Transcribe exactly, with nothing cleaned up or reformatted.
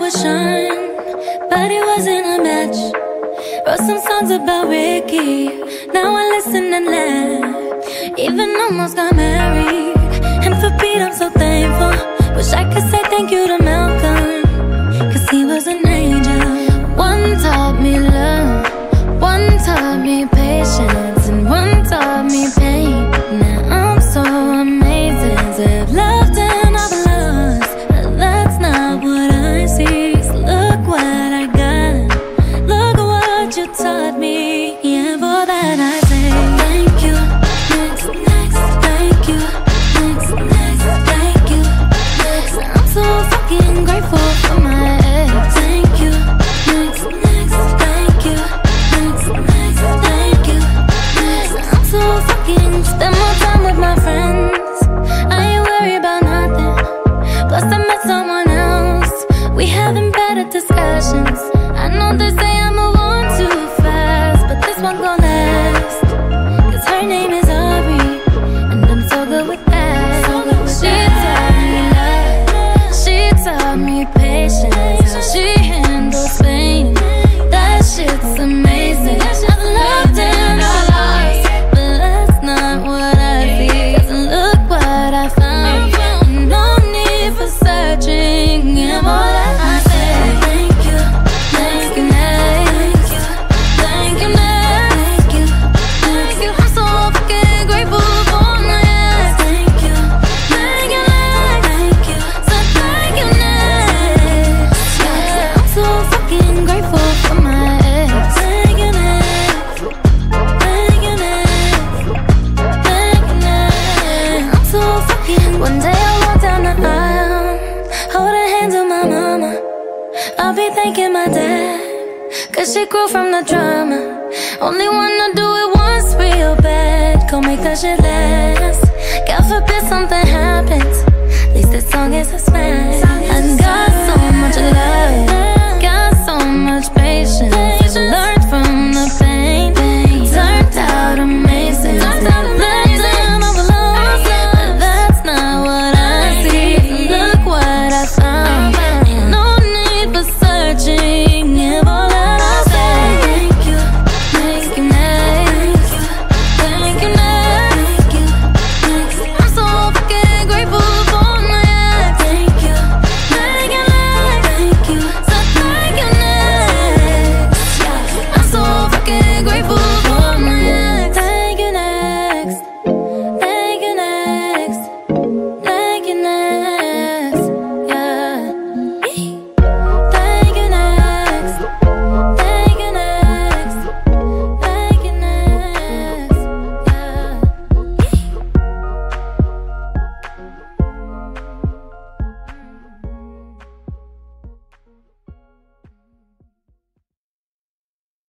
would shine, but it wasn't a match. Wrote some songs about Ricky, now I listen and laugh. Even almost got married, and for Pete I'm so thankful. Wish I could say thank you to Malcolm, cause he was an angel. One taught me love, one taught me patience, and one taught me pain. Now I'm so amazing to have loved and I've lost, but that's not what I see. So look what I got, look what you taught me. Yeah, for that I say thank you. Next, next, thank you. Next, next, thank you. Next, I'm so fucking grateful for my ex. Thank you. Next, next, thank you. Next, next, thank you. Next, I'm so fucking spend more time with my friends. I ain't worried about nothing. Plus I met someone else. We having better discussions. I know they say I move on too fast, but this one gon' last. Cause her name is Ari, and I'm so good with that. So good with she taught me love, she taught me patience, how she handles pain. That shit's amazing. I've loved and I've lost, but that's not what I see. Cause look what I found, no need for searching. Yeah, more that I say thank you, thank you, thank you, thank you, thank you, thank you. I'm so fucking grateful for my ex. Thank you, thank you, thank you, so thank you next. Yeah, I'm so fucking grateful for my ex. Thank you next, thank you next, thank you next. I'm so fucking. One day I walk down the aisle, holding hands with my mama. I'll be thanking my dad, cause she grew from the drama. Only wanna do it once real bad, gon' make that shit last. God forbid something happens, at least this song is a smash. And God